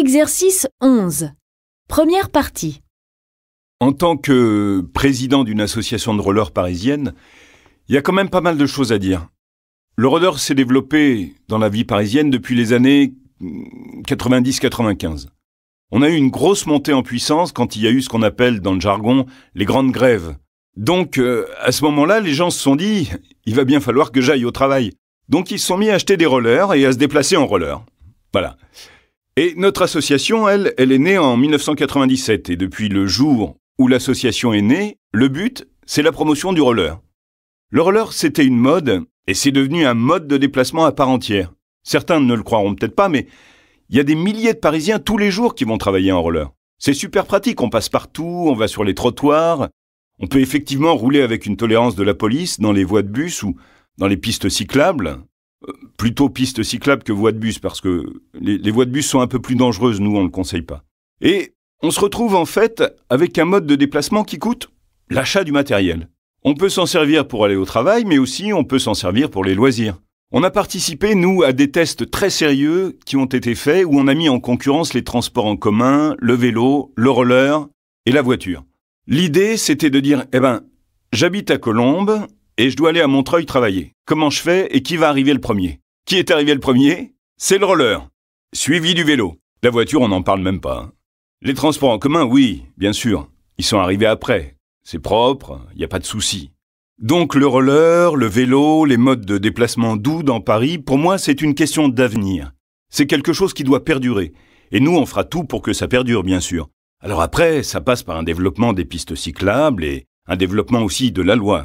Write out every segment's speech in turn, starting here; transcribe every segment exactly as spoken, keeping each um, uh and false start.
Exercice onze. Première partie. En tant que président d'une association de rollers parisienne, il y a quand même pas mal de choses à dire. Le roller s'est développé dans la vie parisienne depuis les années quatre-vingt-dix quatre-vingt-quinze. On a eu une grosse montée en puissance quand il y a eu ce qu'on appelle dans le jargon les grandes grèves. Donc, euh, à ce moment-là, les gens se sont dit « il va bien falloir que j'aille au travail ». Donc, ils se sont mis à acheter des rollers et à se déplacer en roller. Voilà. Et notre association, elle, elle est née en mille neuf cent quatre-vingt-dix-sept. Et depuis le jour où l'association est née, le but, c'est la promotion du roller. Le roller, c'était une mode et c'est devenu un mode de déplacement à part entière. Certains ne le croiront peut-être pas, mais il y a des milliers de Parisiens tous les jours qui vont travailler en roller. C'est super pratique, on passe partout, on va sur les trottoirs. On peut effectivement rouler avec une tolérance de la police dans les voies de bus ou dans les pistes cyclables. Euh, plutôt pistes cyclables que voies de bus, parce que les, les voies de bus sont un peu plus dangereuses, nous on ne le conseille pas. Et on se retrouve en fait avec un mode de déplacement qui coûte l'achat du matériel. On peut s'en servir pour aller au travail, mais aussi on peut s'en servir pour les loisirs. On a participé, nous, à des tests très sérieux qui ont été faits où on a mis en concurrence les transports en commun, le vélo, le roller et la voiture. L'idée, c'était de dire, eh ben, j'habite à Colombes et je dois aller à Montreuil travailler. Comment je fais et qui va arriver le premier? Qui est arrivé le premier? C'est le roller, suivi du vélo. La voiture, on n'en parle même pas. Les transports en commun, oui, bien sûr, ils sont arrivés après. C'est propre, il n'y a pas de souci. Donc le roller, le vélo, les modes de déplacement doux dans Paris, pour moi, c'est une question d'avenir. C'est quelque chose qui doit perdurer. Et nous, on fera tout pour que ça perdure, bien sûr. Alors après, ça passe par un développement des pistes cyclables et un développement aussi de la loi.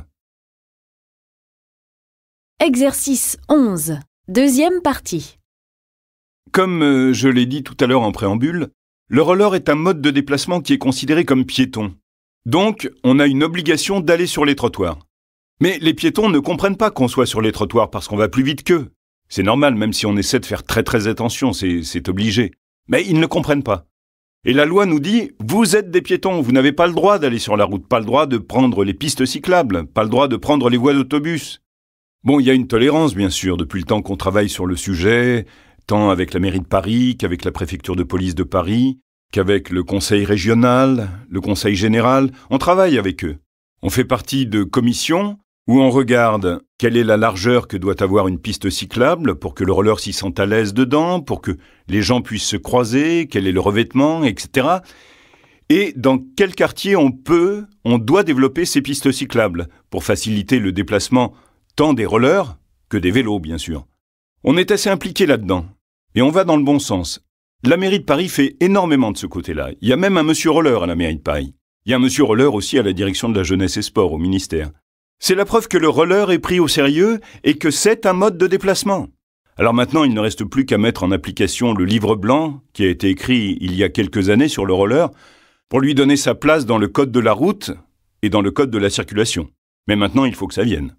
Exercice onze. Deuxième partie. Comme euh, je l'ai dit tout à l'heure en préambule, le roller est un mode de déplacement qui est considéré comme piéton. Donc, on a une obligation d'aller sur les trottoirs. Mais les piétons ne comprennent pas qu'on soit sur les trottoirs parce qu'on va plus vite qu'eux. C'est normal, même si on essaie de faire très très attention, c'est, c'est obligé. Mais ils ne comprennent pas. Et la loi nous dit, vous êtes des piétons, vous n'avez pas le droit d'aller sur la route, pas le droit de prendre les pistes cyclables, pas le droit de prendre les voies d'autobus. Bon, il y a une tolérance, bien sûr, depuis le temps qu'on travaille sur le sujet, tant avec la mairie de Paris qu'avec la préfecture de police de Paris, qu'avec le conseil régional, le conseil général, on travaille avec eux. On fait partie de commissions où on regarde quelle est la largeur que doit avoir une piste cyclable pour que le roller s'y sente à l'aise dedans, pour que les gens puissent se croiser, quel est le revêtement, et cetera. Et dans quel quartier on peut, on doit développer ces pistes cyclables pour faciliter le déplacement tant des rollers que des vélos, bien sûr. On est assez impliqué là-dedans et on va dans le bon sens. La mairie de Paris fait énormément de ce côté-là. Il y a même un monsieur roller à la mairie de Paris. Il y a un monsieur roller aussi à la direction de la jeunesse et sport au ministère. C'est la preuve que le roller est pris au sérieux et que c'est un mode de déplacement. Alors maintenant, il ne reste plus qu'à mettre en application le livre blanc qui a été écrit il y a quelques années sur le roller pour lui donner sa place dans le code de la route et dans le code de la circulation. Mais maintenant, il faut que ça vienne.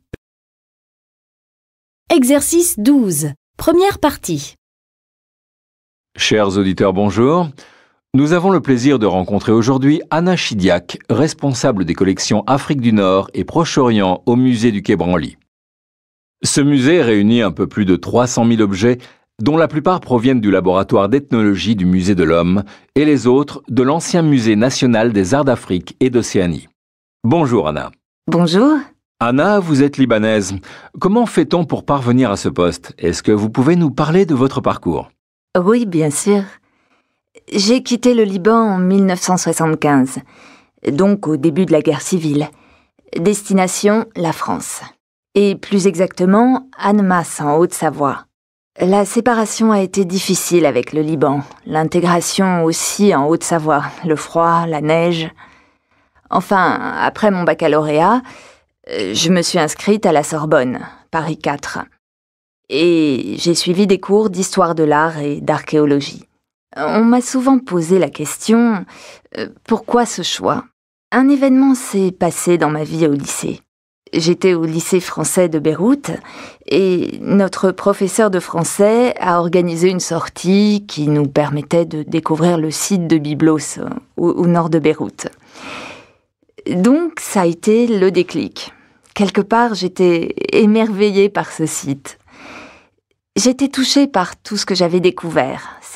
Exercice douze. Première partie. Chers auditeurs, bonjour. Nous avons le plaisir de rencontrer aujourd'hui Anna Chidiac, responsable des collections Afrique du Nord et Proche-Orient au musée du Quai Branly. Ce musée réunit un peu plus de trois cent mille objets, dont la plupart proviennent du laboratoire d'ethnologie du Musée de l'Homme et les autres de l'ancien Musée national des arts d'Afrique et d'Océanie. Bonjour Anna. Bonjour. Anna, vous êtes libanaise. Comment fait-on pour parvenir à ce poste? Est-ce que vous pouvez nous parler de votre parcours? Oui, bien sûr. J'ai quitté le Liban en mille neuf cent soixante-quinze, donc au début de la guerre civile. Destination, la France. Et plus exactement, Annemasse, en Haute-Savoie. La séparation a été difficile avec le Liban, l'intégration aussi en Haute-Savoie, le froid, la neige. Enfin, après mon baccalauréat, je me suis inscrite à la Sorbonne, Paris quatre. Et j'ai suivi des cours d'histoire de l'art et d'archéologie. On m'a souvent posé la question euh, « Pourquoi ce choix ?» Un événement s'est passé dans ma vie au lycée. J'étais au lycée français de Beyrouth et notre professeur de français a organisé une sortie qui nous permettait de découvrir le site de Byblos au, au nord de Beyrouth. Donc ça a été le déclic. Quelque part, j'étais émerveillée par ce site. J'étais touchée par tout ce que j'avais découvert,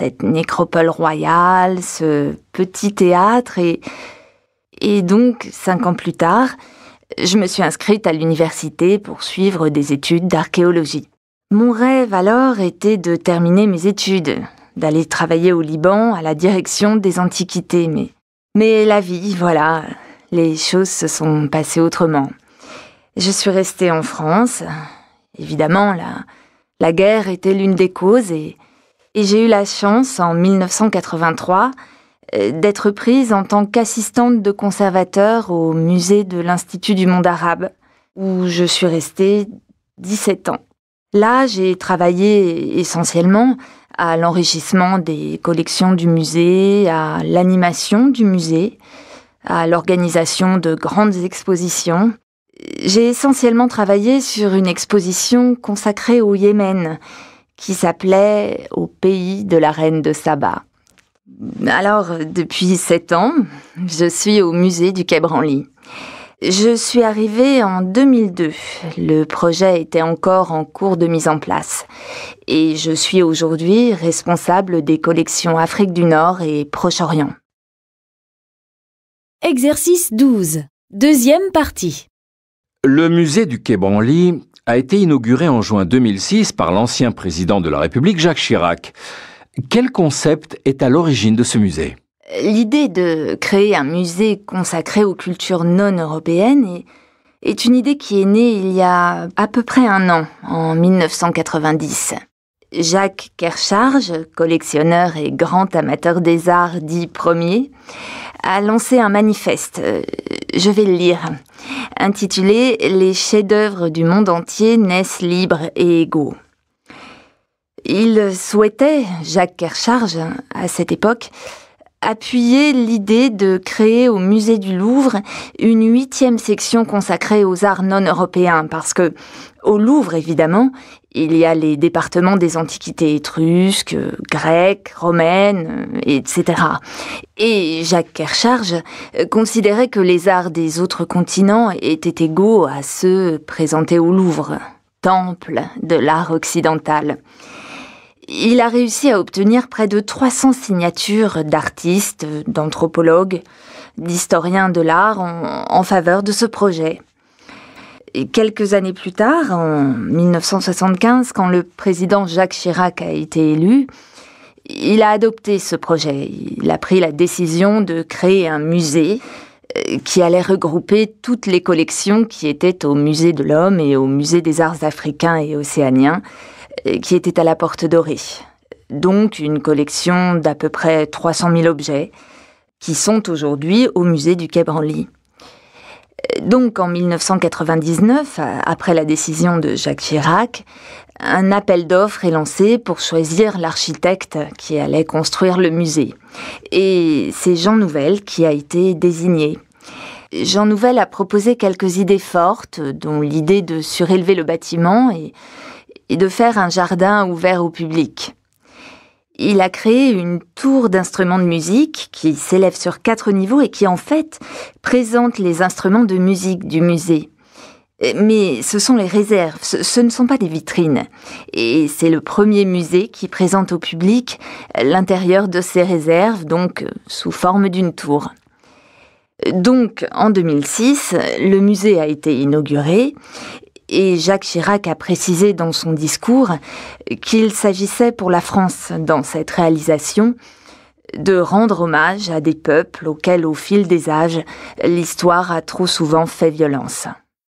cette nécropole royale, ce petit théâtre et, et donc, cinq ans plus tard, je me suis inscrite à l'université pour suivre des études d'archéologie. Mon rêve alors était de terminer mes études, d'aller travailler au Liban à la direction des antiquités, mais, mais la vie, voilà, les choses se sont passées autrement. Je suis restée en France. Évidemment, la, la guerre était l'une des causes et, et j'ai eu la chance, en mille neuf cent quatre-vingt-trois, d'être prise en tant qu'assistante de conservateur au musée de l'Institut du monde arabe, où je suis restée dix-sept ans. Là, j'ai travaillé essentiellement à l'enrichissement des collections du musée, à l'animation du musée, à l'organisation de grandes expositions. J'ai essentiellement travaillé sur une exposition consacrée au Yémen, qui s'appelait « Au pays de la reine de Saba ». Alors, depuis sept ans, je suis au musée du Quai Branly. Je suis arrivée en deux mille deux. Le projet était encore en cours de mise en place. Et je suis aujourd'hui responsable des collections Afrique du Nord et Proche-Orient. Exercice douze. Deuxième partie. Le musée du Quai Branly a été inauguré en juin deux mille six par l'ancien président de la République, Jacques Chirac. Quel concept est à l'origine de ce musée ? L'idée de créer un musée consacré aux cultures non européennes est, est une idée qui est née il y a à peu près un an, en mille neuf cent quatre-vingt-dix. Jacques Kercharge, collectionneur et grand amateur des arts dit premier, a lancé un manifeste, je vais le lire, intitulé « Les chefs-d'œuvre du monde entier naissent libres et égaux ». Il souhaitait, Jacques Kercharge, à cette époque, appuyer l'idée de créer au musée du Louvre une huitième section consacrée aux arts non européens, parce que, au Louvre, évidemment, il y a les départements des antiquités étrusques, grecques, romaines, et cetera. Et Jacques Kercharge considérait que les arts des autres continents étaient égaux à ceux présentés au Louvre, temple de l'art occidental. Il a réussi à obtenir près de trois cents signatures d'artistes, d'anthropologues, d'historiens de l'art en, en faveur de ce projet. Et quelques années plus tard, en mille neuf cent soixante-quinze, quand le président Jacques Chirac a été élu, il a adopté ce projet. Il a pris la décision de créer un musée qui allait regrouper toutes les collections qui étaient au Musée de l'Homme et au Musée des Arts africains et océaniens, qui était à la Porte Dorée. Donc une collection d'à peu près trois cent mille objets qui sont aujourd'hui au musée du Quai Branly. Donc en mille neuf cent quatre-vingt-dix-neuf, après la décision de Jacques Chirac, un appel d'offres est lancé pour choisir l'architecte qui allait construire le musée. Et c'est Jean Nouvel qui a été désigné. Jean Nouvel a proposé quelques idées fortes, dont l'idée de surélever le bâtiment et et de faire un jardin ouvert au public. Il a créé une tour d'instruments de musique qui s'élève sur quatre niveaux et qui, en fait, présente les instruments de musique du musée. Mais ce sont les réserves, ce, ce ne sont pas des vitrines. Et c'est le premier musée qui présente au public l'intérieur de ces réserves, donc sous forme d'une tour. Donc, en deux mille six, le musée a été inauguré. Et Jacques Chirac a précisé dans son discours qu'il s'agissait pour la France, dans cette réalisation, de rendre hommage à des peuples auxquels, au fil des âges, l'histoire a trop souvent fait violence.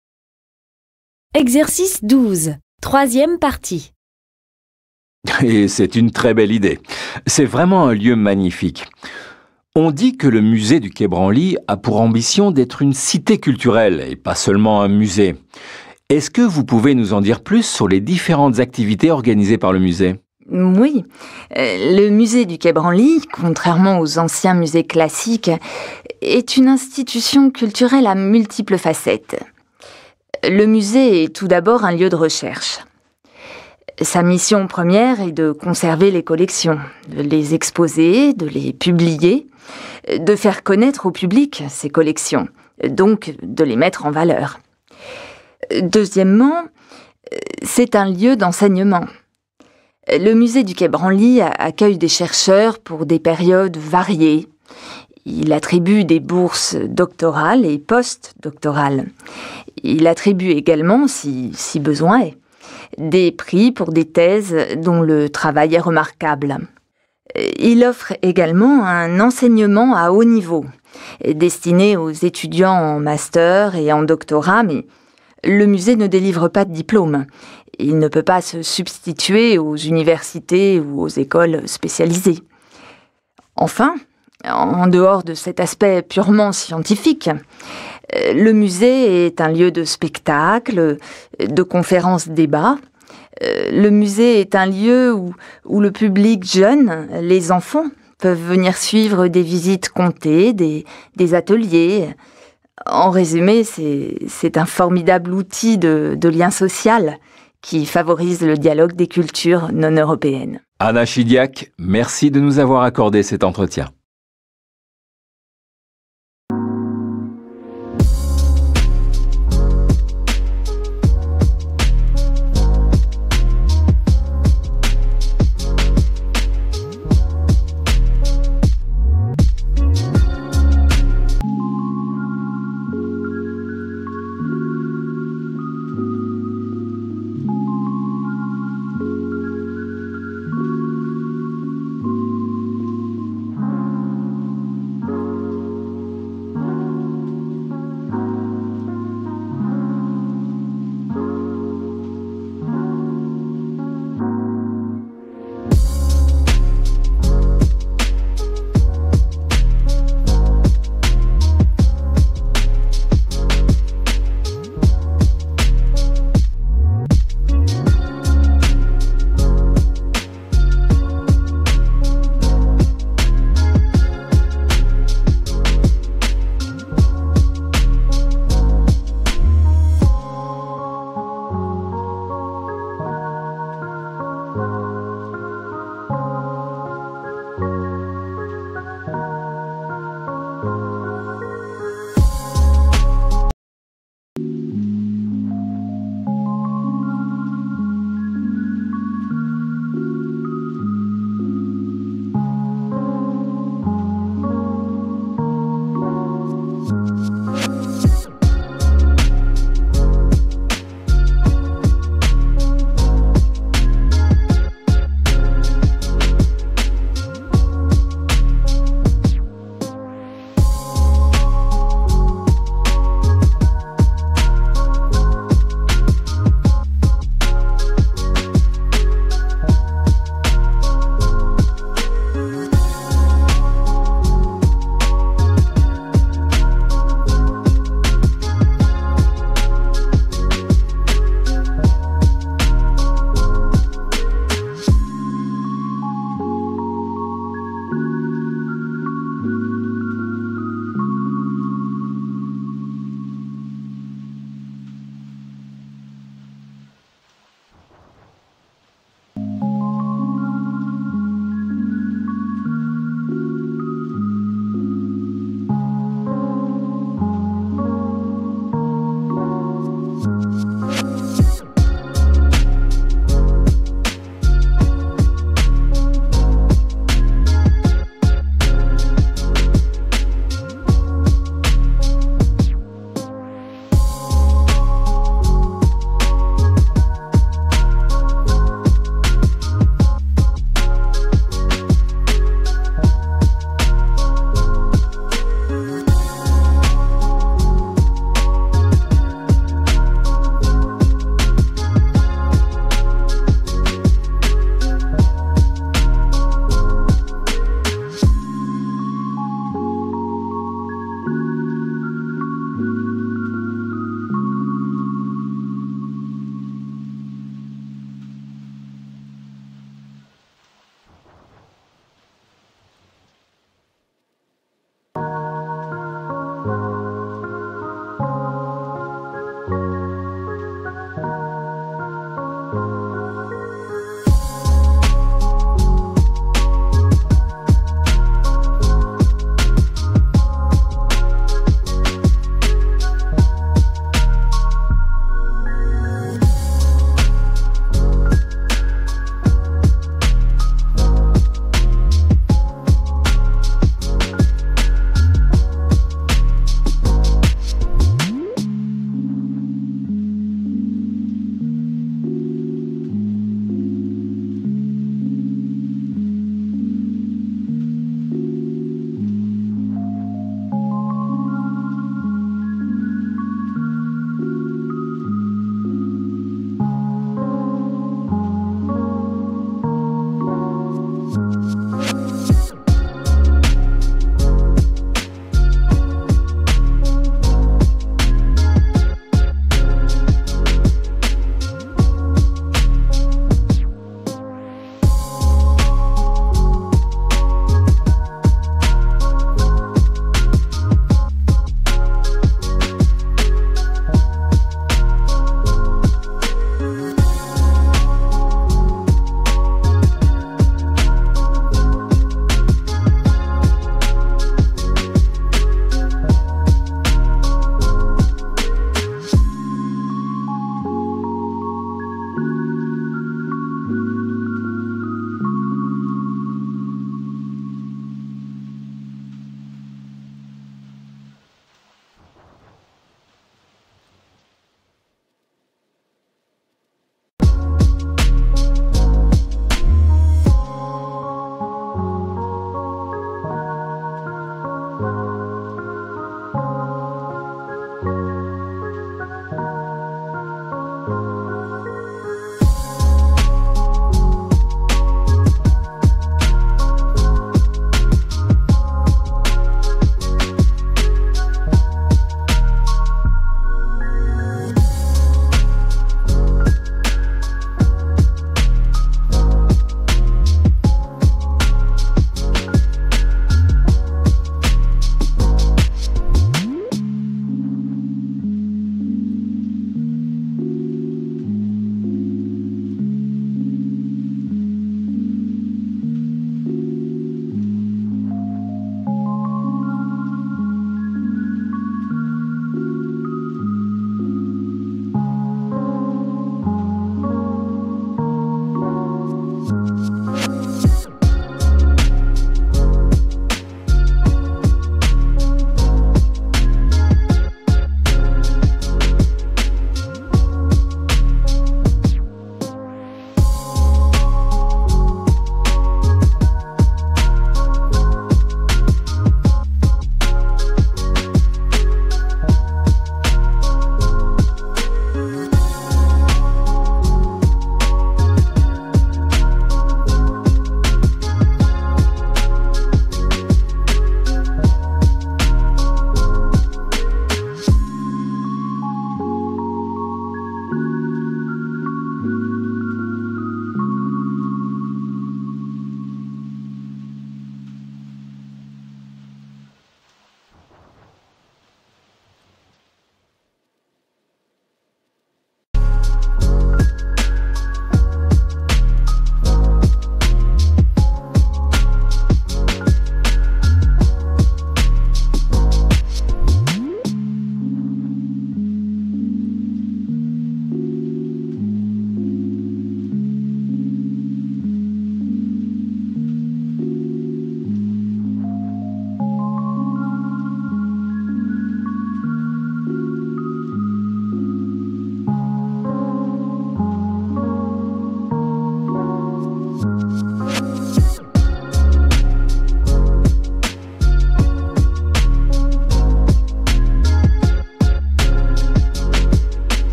Exercice douze. Troisième partie. Et c'est une très belle idée. C'est vraiment un lieu magnifique. On dit que le musée du Quai Branly a pour ambition d'être une cité culturelle et pas seulement un musée. Est-ce que vous pouvez nous en dire plus sur les différentes activités organisées par le musée ? Oui. Le musée du Quai Branly, contrairement aux anciens musées classiques, est une institution culturelle à multiples facettes. Le musée est tout d'abord un lieu de recherche. Sa mission première est de conserver les collections, de les exposer, de les publier, de faire connaître au public ces collections, donc de les mettre en valeur. Deuxièmement, c'est un lieu d'enseignement. Le musée du Quai Branly accueille des chercheurs pour des périodes variées. Il attribue des bourses doctorales et post-doctorales. Il attribue également, si, si besoin est, des prix pour des thèses dont le travail est remarquable. Il offre également un enseignement à haut niveau, destiné aux étudiants en master et en doctorat, mais le musée ne délivre pas de diplôme. Il ne peut pas se substituer aux universités ou aux écoles spécialisées. Enfin, en dehors de cet aspect purement scientifique, le musée est un lieu de spectacle, de conférences-débats. Le musée est un lieu où, où le public jeune, les enfants, peuvent venir suivre des visites comptées, des, des ateliers. En résumé, c'est, c'est un formidable outil de, de lien social qui favorise le dialogue des cultures non européennes. Anna Chidiac, merci de nous avoir accordé cet entretien.